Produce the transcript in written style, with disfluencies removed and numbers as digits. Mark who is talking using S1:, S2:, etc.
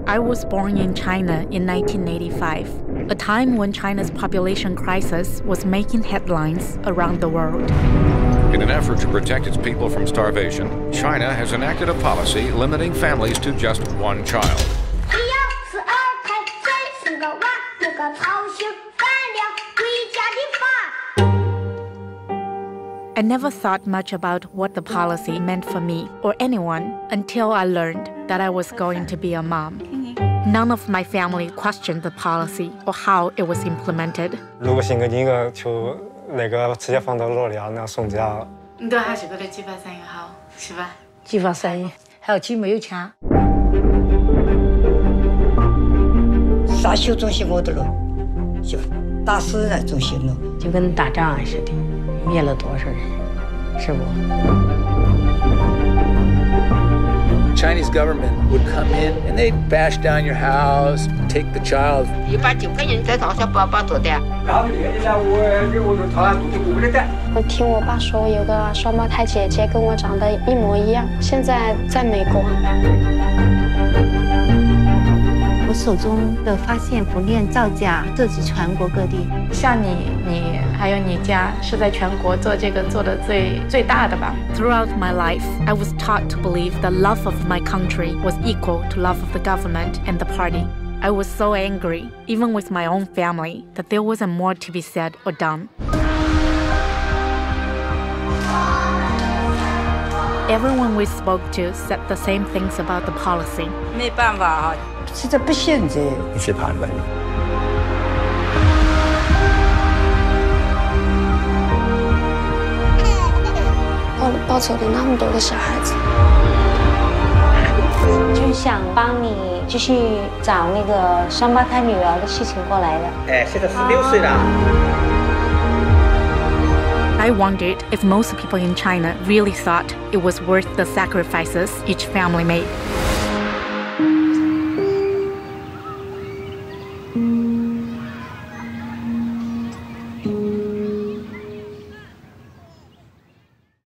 S1: I was born in China in 1985, a time when China's population crisis was making headlines around the world.
S2: In an effort to protect its people from starvation, China has enacted a policy limiting families to just one child.
S1: I never thought much about what the policy meant for me or anyone until I learned that I was going to be a mom. None of my family questioned the policy or how it was implemented.
S3: 如果生个女儿，就那个直接放到老家那送家。
S4: 你都还是觉得计划生育好，是吧？
S5: 计划生育，还有几没有钱。啥修中心我都了，就打死在中心了，就跟打仗似的，灭了多少人，是不？
S6: Chinese government would come in and they'd bash down your house, take the child.
S5: 189个人在头上包做的。
S7: 我听我爸说，有个双胞胎姐姐跟我长得一模一样，现在在美国。
S8: 我手中的发现不链造假涉及全国各地。
S4: 像你还有你家是在全国做这个做的最大的吧。
S1: Throughout my life, I was taught to believe that love of my country was equal to love of the government and the party. I was so angry, even with my own family, that there wasn't more to be said or done. Everyone we spoke to said the same things about the policy.
S5: 没办法啊，实在不现在。
S6: 你是判断。
S7: 报仇的那么多的小孩子，
S8: 就想帮你继续找那个双胞胎女儿的事情过来的。
S6: 哎，现在16岁了。
S1: I wondered if most people in China really thought it was worth the sacrifices each family made.